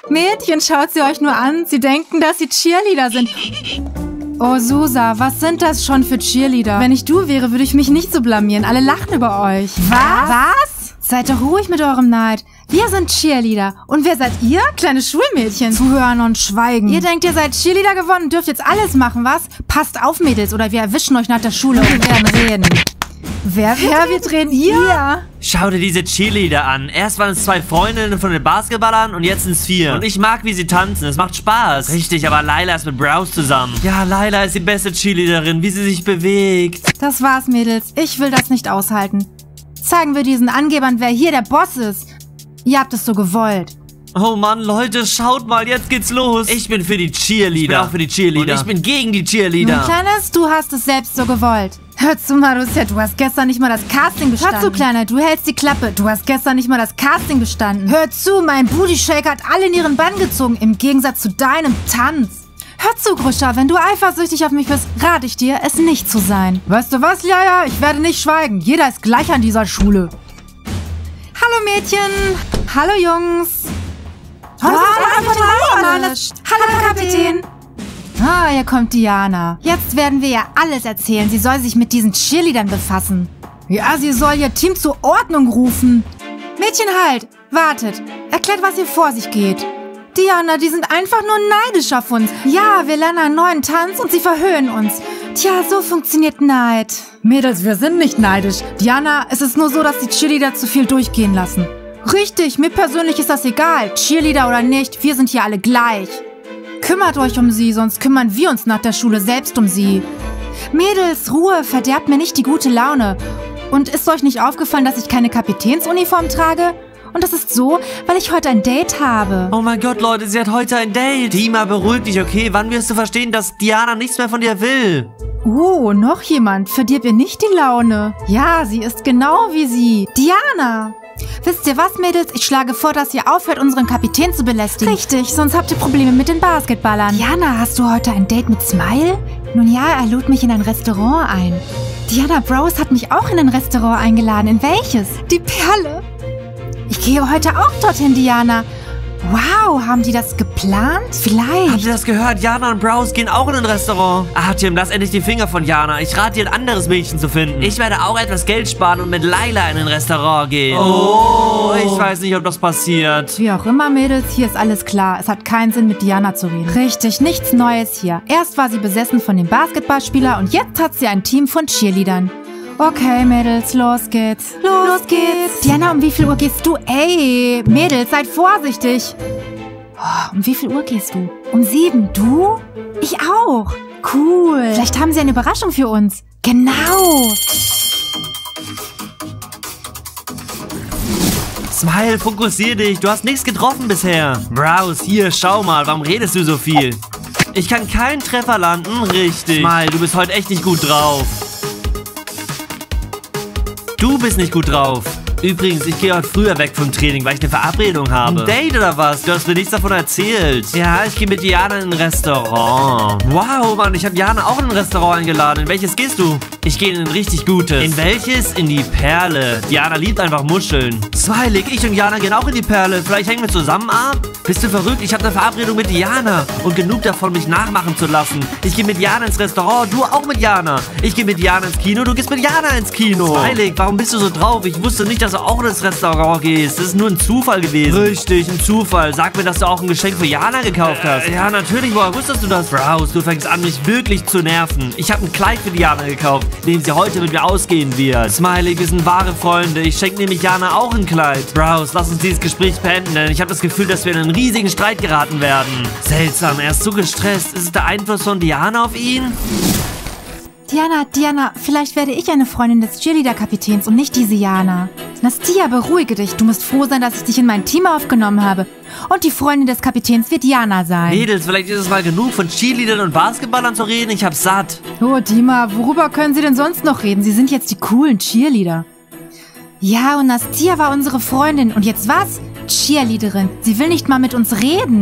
Mädchen, schaut sie euch nur an. Sie denken, dass sie Cheerleader sind. Oh, Susa, was sind das schon für Cheerleader? Wenn ich du wäre, würde ich mich nicht so blamieren. Alle lachen über euch. Was? Seid doch ruhig mit eurem Neid. Wir sind Cheerleader. Und wer seid ihr? Kleine Schulmädchen. Zuhören und schweigen. Ihr denkt, ihr seid Cheerleader geworden und dürft jetzt alles machen, was? Passt auf, Mädels, oder wir erwischen euch nach der Schule und wir werden reden. Wer wird reden? Ihr? Schau dir diese Cheerleader an. Erst waren es 2 Freundinnen von den Basketballern und jetzt sind es 4. Und ich mag, wie sie tanzen. Es macht Spaß. Richtig, aber Layla ist mit Browse zusammen. Ja, Layla ist die beste Cheerleaderin, wie sie sich bewegt. Das war's, Mädels. Ich will das nicht aushalten. Zeigen wir diesen Angebern, wer hier der Boss ist. Ihr habt es so gewollt. Oh Mann, Leute, schaut mal, jetzt geht's los. Ich bin für die Cheerleader. Ich bin auch für die Cheerleader. Und ich bin gegen die Cheerleader. Nun, Kleines, du hast es selbst so gewollt. Hör zu, Marussia, du hast gestern nicht mal das Casting bestanden. Hör zu, Kleine, du hältst die Klappe. Du hast gestern nicht mal das Casting bestanden. Hör zu, mein Booty Shaker hat alle in ihren Bann gezogen, im Gegensatz zu deinem Tanz. Hör zu, Gruscha, wenn du eifersüchtig auf mich bist, rate ich dir, es nicht zu sein. Weißt du was, Jaja? Ich werde nicht schweigen. Jeder ist gleich an dieser Schule. Hallo, Mädchen. Hallo, Jungs. Hallo, Kapitän. Ah, hier kommt Diana. Jetzt werden wir ihr alles erzählen. Sie soll sich mit diesen Cheerleadern befassen. Ja, sie soll ihr Team zur Ordnung rufen. Mädchen, halt. Wartet. Erklärt, was hier vor sich geht. Diana, die sind einfach nur neidisch auf uns. Ja, wir lernen einen neuen Tanz und sie verhöhnen uns. Tja, so funktioniert Neid. Mädels, wir sind nicht neidisch. Diana, es ist nur so, dass die Cheerleader zu viel durchgehen lassen. Richtig, mir persönlich ist das egal. Cheerleader oder nicht, wir sind hier alle gleich. Kümmert euch um sie, sonst kümmern wir uns nach der Schule selbst um sie. Mädels, Ruhe, verderbt mir nicht die gute Laune. Und ist euch nicht aufgefallen, dass ich keine Kapitänsuniform trage? Und das ist so, weil ich heute ein Date habe. Oh mein Gott, Leute, sie hat heute ein Date. Dima, beruhig dich, okay? Wann wirst du verstehen, dass Diana nichts mehr von dir will? Oh, noch jemand. Verdirb ihr nicht die Laune. Ja, sie ist genau wie sie. Diana! Wisst ihr was, Mädels? Ich schlage vor, dass ihr aufhört, unseren Kapitän zu belästigen. Richtig, sonst habt ihr Probleme mit den Basketballern. Diana, hast du heute ein Date mit Smile? Nun ja, er lud mich in ein Restaurant ein. Diana Browse hat mich auch in ein Restaurant eingeladen. In welches? Die Perle. Ich gehe heute auch dorthin, Diana. Wow, haben die das geplant? Vielleicht. Habt ihr das gehört? Jana und Browse gehen auch in ein Restaurant. Ah, Tim, lass endlich die Finger von Jana. Ich rate dir, ein anderes Mädchen zu finden. Ich werde auch etwas Geld sparen und mit Layla in ein Restaurant gehen. Oh, ich weiß nicht, ob das passiert. Wie auch immer, Mädels, hier ist alles klar. Es hat keinen Sinn, mit Diana zu reden. Richtig, nichts Neues hier. Erst war sie besessen von dem Basketballspieler und jetzt hat sie ein Team von Cheerleadern. Okay, Mädels, los geht's. Los geht's. Diana, um wie viel Uhr gehst du? Ey, Mädels, seid vorsichtig. Oh, um wie viel Uhr gehst du? Um 7. Du? Ich auch. Cool. Vielleicht haben sie eine Überraschung für uns. Genau. Smile, fokussier dich. Du hast nichts getroffen bisher. Browse, hier, schau mal. Warum redest du so viel? Ich kann keinen Treffer landen. Richtig. Smile, du bist heute echt nicht gut drauf. Du bist nicht gut drauf. Übrigens, ich gehe heute früher weg vom Training, weil ich eine Verabredung habe. Ein Date oder was? Du hast mir nichts davon erzählt. Ja, ich gehe mit Jana in ein Restaurant. Wow, Mann, ich habe Jana auch in ein Restaurant eingeladen. In welches gehst du? Ich gehe in ein richtig gutes. In welches? In die Perle. Jana liebt einfach Muscheln. Smiley, ich und Jana gehen auch in die Perle. Vielleicht hängen wir zusammen ab? Bist du verrückt? Ich habe eine Verabredung mit Jana. Und genug davon, mich nachmachen zu lassen. Ich gehe mit Jana ins Restaurant, du auch mit Jana. Ich gehe mit Jana ins Kino, du gehst mit Jana ins Kino. Smiley, warum bist du so drauf? Ich wusste nicht, dass du auch ins Restaurant gehst. Das ist nur ein Zufall gewesen. Richtig, ein Zufall. Sag mir, dass du auch ein Geschenk für Jana gekauft hast. Ja, natürlich. Woher wusstest du das? Browse, du fängst an, mich wirklich zu nerven. Ich habe ein Kleid für Jana gekauft, in dem sie heute mit mir ausgehen wird. Smiley, wir sind wahre Freunde. Ich schenke nämlich Jana auch ein Kleid. Browse, lass uns dieses Gespräch beenden, denn ich habe das Gefühl, dass wir in einen riesigen Streit geraten werden. Seltsam, er ist so gestresst. Ist es der Einfluss von Diana auf ihn? Diana, vielleicht werde ich eine Freundin des Cheerleader-Kapitäns und nicht diese Jana. Nastia, beruhige dich. Du musst froh sein, dass ich dich in mein Team aufgenommen habe. Und die Freundin des Kapitäns wird Jana sein. Mädels, vielleicht ist es mal genug, von Cheerleadern und Basketballern zu reden. Ich hab's satt. Oh, Dima, worüber können sie denn sonst noch reden? Sie sind jetzt die coolen Cheerleader. Ja, und Nastia war unsere Freundin. Und jetzt was? Cheerleaderin. Sie will nicht mal mit uns reden.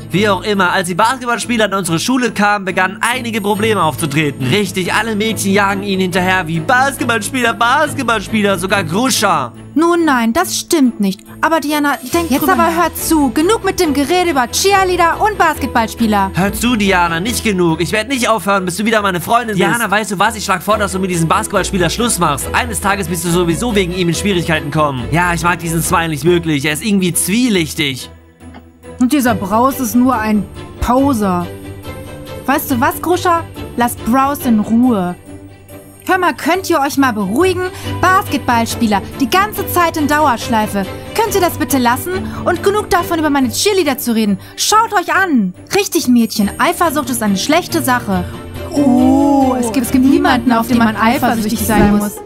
Wie auch immer, als die Basketballspieler an unsere Schule kamen, begannen einige Probleme aufzutreten. Richtig, alle Mädchen jagen ihnen hinterher wie Basketballspieler, Basketballspieler, sogar Gruscha. Nun nein, das stimmt nicht. Aber Diana, denk jetzt aber hört zu. Genug mit dem Gerede über Cheerleader und Basketballspieler. Hör zu, Diana, nicht genug. Ich werde nicht aufhören, bis du wieder meine Freundin bist. Diana, weißt du was? Ich schlage vor, dass du mit diesem Basketballspieler Schluss machst. Eines Tages bist du sowieso wegen ihm in Schwierigkeiten kommen. Ja, ich mag diesen Smile nicht wirklich. Er ist irgendwie zwielichtig. Und dieser Braus ist nur ein Poser. Weißt du was, Gruscha? Lass Braus in Ruhe. Hör mal, könnt ihr euch mal beruhigen? Basketballspieler, die ganze Zeit in Dauerschleife. Könnt ihr das bitte lassen? Und genug davon, über meine Cheerleader zu reden. Schaut euch an. Richtig, Mädchen, Eifersucht ist eine schlechte Sache. Oh, es gibt niemanden, auf den man eifersüchtig sein muss.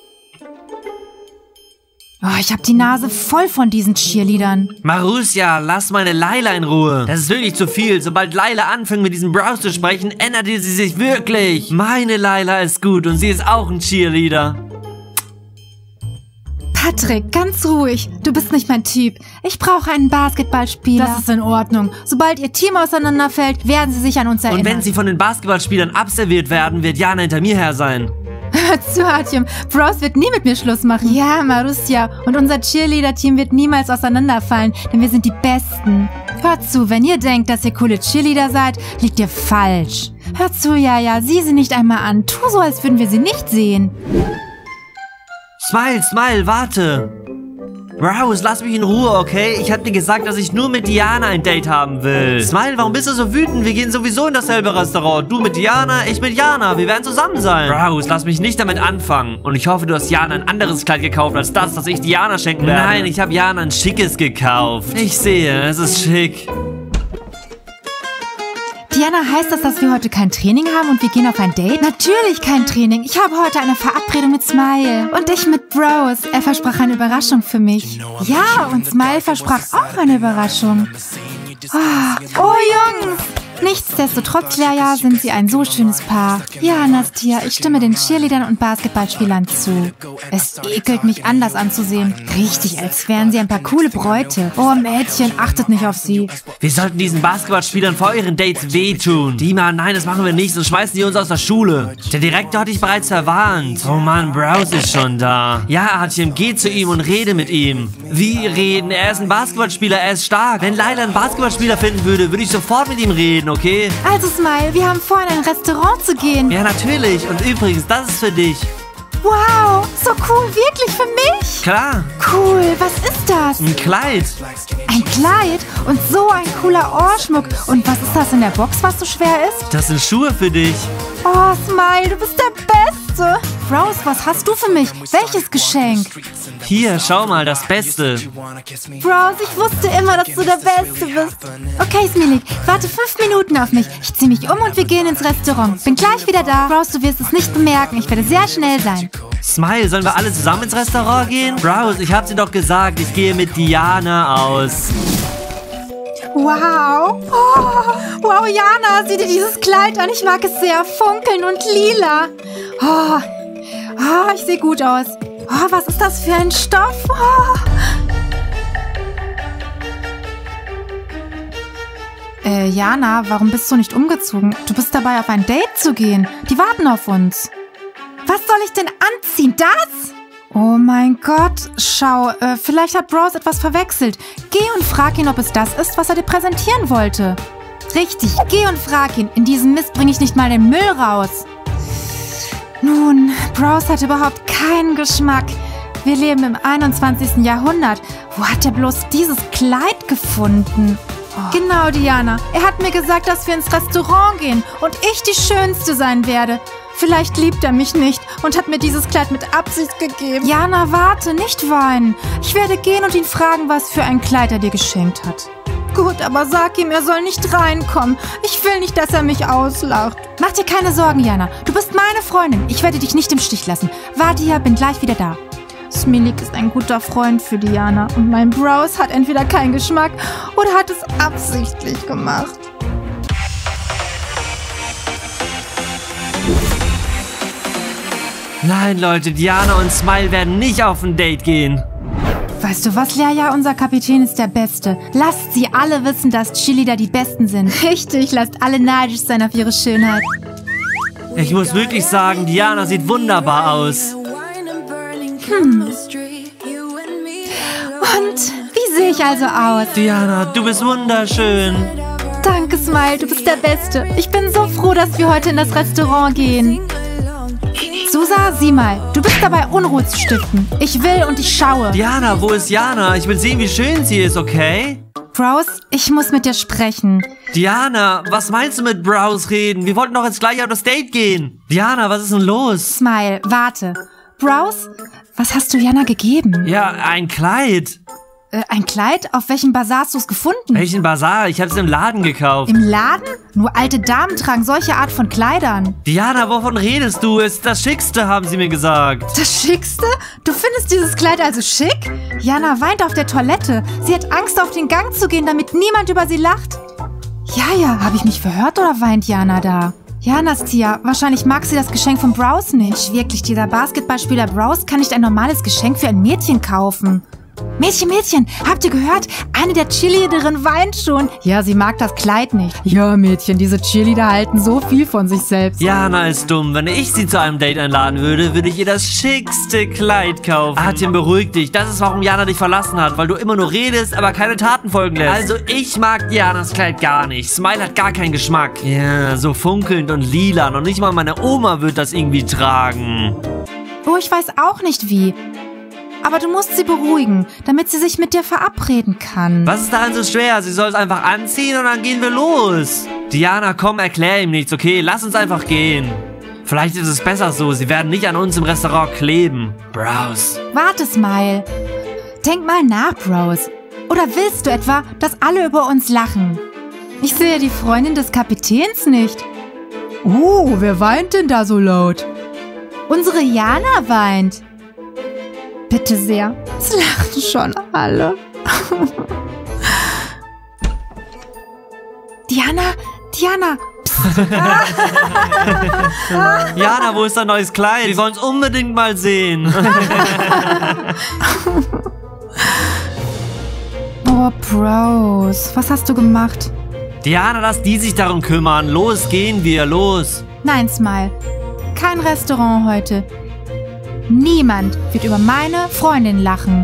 Oh, ich habe die Nase voll von diesen Cheerleadern. Marussia, lass meine Layla in Ruhe. Das ist wirklich zu viel. Sobald Layla anfängt, mit diesem Braus zu sprechen, änderte sie sich wirklich. Meine Layla ist gut und sie ist auch ein Cheerleader. Patrick, ganz ruhig. Du bist nicht mein Typ. Ich brauche einen Basketballspieler. Das ist in Ordnung. Sobald ihr Team auseinanderfällt, werden sie sich an uns erinnern. Und wenn sie von den Basketballspielern abserviert werden, wird Jana hinter mir her sein. Hör zu, Artyom. Braus wird nie mit mir Schluss machen. Ja, Marussia. Und unser Cheerleader-Team wird niemals auseinanderfallen, denn wir sind die Besten. Hört zu, wenn ihr denkt, dass ihr coole Cheerleader seid, liegt ihr falsch. Hört zu, Jaja, sieh sie nicht einmal an. Tu so, als würden wir sie nicht sehen. Smile, Smile, warte. Braus, lass mich in Ruhe, okay? Ich hab dir gesagt, dass ich nur mit Diana ein Date haben will. Smile, warum bist du so wütend? Wir gehen sowieso in dasselbe Restaurant. Du mit Diana, ich mit Jana. Wir werden zusammen sein. Braus, lass mich nicht damit anfangen. Und ich hoffe, du hast Jana ein anderes Kleid gekauft, als das ich Diana schenken werde. Nein, ich habe Jana ein schickes gekauft. Ich sehe, es ist schick. Diana, heißt das, dass wir heute kein Training haben und wir gehen auf ein Date? Natürlich kein Training. Ich habe heute eine Verabredung mit Smile. Und ich mit Braus. Er versprach eine Überraschung für mich. Ja, und Smile versprach auch eine Überraschung. Oh, Jungs! Nichtsdestotrotz, Jaja, sind sie ein so schönes Paar. Ja, Nastia, ich stimme den Cheerleadern und Basketballspielern zu. Es ekelt mich, anders anzusehen. Richtig, als wären sie ein paar coole Bräute. Oh, Mädchen, achtet nicht auf sie. Wir sollten diesen Basketballspielern vor ihren Dates wehtun. Dima, nein, das machen wir nicht, sonst schmeißen die uns aus der Schule. Der Direktor hat dich bereits verwarnt. Oh Mann, Braus ist schon da. Ja, Artyom, geh zu ihm und rede mit ihm. Wie reden? Er ist ein Basketballspieler, er ist stark. Wenn Layla einen Basketballspieler finden würde, würde ich sofort mit ihm reden, okay? Also, Smile, wir haben vor, in ein Restaurant zu gehen. Ja, natürlich. Und übrigens, das ist für dich. Wow, so cool, wirklich für mich? Klar. Cool, was ist das? Ein Kleid. Ein Kleid? Und so ein cooler Ohrschmuck. Und was ist das in der Box, was so schwer ist? Das sind Schuhe für dich. Oh, Smile, du bist der Beste. Braus, was hast du für mich? Welches Geschenk? Hier, schau mal, das Beste. Braus, ich wusste immer, dass du der Beste bist. Okay, Smilik, warte 5 Minuten auf mich. Ich ziehe mich um und wir gehen ins Restaurant. Bin gleich wieder da. Braus, du wirst es nicht bemerken. Ich werde sehr schnell sein. Smile, sollen wir alle zusammen ins Restaurant gehen? Braus, ich hab's dir doch gesagt, ich gehe mit Diana aus. Wow. Oh, wow, Jana, sieh dir dieses Kleid an. Ich mag es sehr. Funkeln und lila. Oh, ich sehe gut aus. Oh, was ist das für ein Stoff? Oh. Jana, warum bist du nicht umgezogen? Du bist dabei, auf ein Date zu gehen. Die warten auf uns. Was soll ich denn anziehen? Das? Oh mein Gott, schau, vielleicht hat Braus etwas verwechselt. Geh und frag ihn, ob es das ist, was er dir präsentieren wollte. Richtig, geh und frag ihn. In diesem Mist bringe ich nicht mal den Müll raus. Nun, Braus hat überhaupt keinen Geschmack. Wir leben im 21. Jahrhundert. Wo hat er bloß dieses Kleid gefunden? Oh. Genau, Diana. Er hat mir gesagt, dass wir ins Restaurant gehen und ich die Schönste sein werde. Vielleicht liebt er mich nicht und hat mir dieses Kleid mit Absicht gegeben. Jana, warte, nicht weinen. Ich werde gehen und ihn fragen, was für ein Kleid er dir geschenkt hat. Gut, aber sag ihm, er soll nicht reinkommen. Ich will nicht, dass er mich auslacht. Mach dir keine Sorgen, Jana. Du bist meine Freundin. Ich werde dich nicht im Stich lassen. Warte hier, bin gleich wieder da. Smilik ist ein guter Freund für Diana und mein Braus hat entweder keinen Geschmack oder hat es absichtlich gemacht. Nein, Leute, Diana und Smile werden nicht auf ein Date gehen. Weißt du was, Leia? Unser Kapitän ist der Beste. Lasst sie alle wissen, dass Cheerleader die Besten sind. Richtig, lasst alle neidisch sein auf ihre Schönheit. Ich muss wirklich sagen, Diana sieht wunderbar aus. Und wie sehe ich also aus? Diana, du bist wunderschön. Danke, Smile, du bist der Beste. Ich bin so froh, dass wir heute in das Restaurant gehen. Susa, sieh mal, du bist dabei, Unruhe zu stiften. Ich will und ich schaue. Diana, wo ist Jana? Ich will sehen, wie schön sie ist, okay? Browse, ich muss mit dir sprechen. Diana, was meinst du mit Browse reden? Wir wollten doch jetzt gleich auf das Date gehen. Diana, was ist denn los? Smile, warte. Browse, was hast du Jana gegeben? Ja, ein Kleid. Ein Kleid? Auf welchem Bazar hast du es gefunden? Welchen Bazar? Ich hab's im Laden gekauft. Im Laden? Nur alte Damen tragen solche Art von Kleidern. Diana, wovon redest du? Es ist das Schickste, haben sie mir gesagt. Das Schickste? Du findest dieses Kleid also schick? Jana weint auf der Toilette. Sie hat Angst, auf den Gang zu gehen, damit niemand über sie lacht. Ja, habe ich mich verhört oder weint Jana da? Ja, Nastia, wahrscheinlich mag sie das Geschenk von Browse nicht. Wirklich, dieser Basketballspieler Browse kann nicht ein normales Geschenk für ein Mädchen kaufen. Mädchen, habt ihr gehört? Eine der Cheerleaderinnen weint schon. Ja, sie mag das Kleid nicht. Ja, Mädchen, diese Cheerleader halten so viel von sich selbst. Jana ist dumm. Wenn ich sie zu einem Date einladen würde, würde ich ihr das schickste Kleid kaufen. Artyom, beruhig dich. Das ist, warum Jana dich verlassen hat, weil du immer nur redest, aber keine Taten folgen lässt. Also, ich mag Janas Kleid gar nicht. Smile hat gar keinen Geschmack. Ja, so funkelnd und lila. Noch nicht mal meine Oma wird das irgendwie tragen. Oh, ich weiß auch nicht wie. Aber du musst sie beruhigen, damit sie sich mit dir verabreden kann. Was ist daran so schwer? Sie soll es einfach anziehen und dann gehen wir los. Diana, komm, erklär ihm nichts, okay? Lass uns einfach gehen. Vielleicht ist es besser so, sie werden nicht an uns im Restaurant kleben. Browse. Warte, Smile. Denk mal nach, Browse. Oder willst du etwa, dass alle über uns lachen? Ich sehe die Freundin des Kapitäns nicht. Oh, wer weint denn da so laut? Unsere Jana weint. Bitte sehr. Es lachen schon alle. Diana. Psst. Jana, wo ist dein neues Kleid? Wir wollen es unbedingt mal sehen. Oh, Browse. Was hast du gemacht? Diana, lass die sich darum kümmern. Los, gehen wir, los. Nein, Smile. Kein Restaurant heute. Niemand wird über meine Freundin lachen.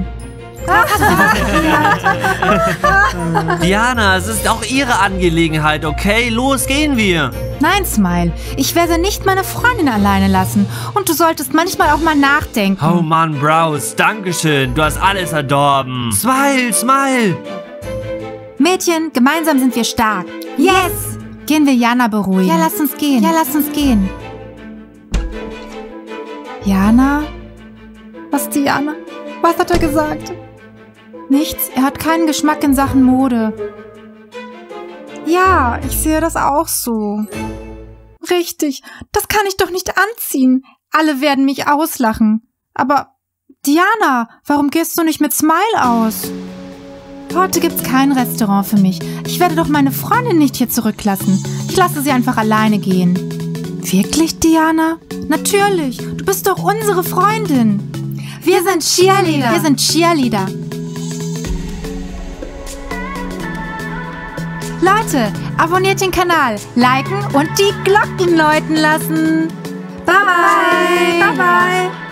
Diana, es ist auch ihre Angelegenheit, okay? Los, gehen wir. Nein, Smile. Ich werde nicht meine Freundin alleine lassen. Und du solltest manchmal auch mal nachdenken. Oh Mann, Browse, dankeschön. Du hast alles verdorben. Smile. Mädchen, gemeinsam sind wir stark. Yes! Gehen wir Jana beruhigen. Ja, lass uns gehen. Jana? Was, Diana? Was hat er gesagt? Nichts. Er hat keinen Geschmack in Sachen Mode. Ja, ich sehe das auch so. Richtig. Das kann ich doch nicht anziehen. Alle werden mich auslachen. Aber, Diana, warum gehst du nicht mit Smile aus? Heute gibt's kein Restaurant für mich. Ich werde doch meine Freundin nicht hier zurücklassen. Ich lasse sie einfach alleine gehen. Wirklich, Diana? Natürlich. Du bist doch unsere Freundin. Wir sind Cheerleader. Leute, abonniert den Kanal, liken und die Glocken läuten lassen. Bye.